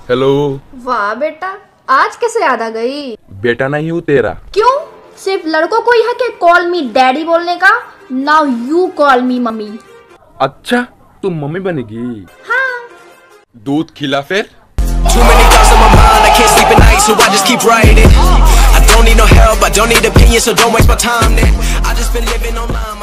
Hello. वाह बेटा, आज कैसे याद आ गई? बेटा नहीं हूँ तेरा। क्यों? सिर्फ लड़कों को ही हक है कॉल मी डैडी बोलने का। Now you call me mummy. अच्छा, तुम मम्मी बनेगी? हाँ। दूध खिला फिर। Too many thoughts on my mind, I can't sleep at night, so I just keep writing. I don't need no help, I don't need opinions, so don't waste my time then. I just been living online.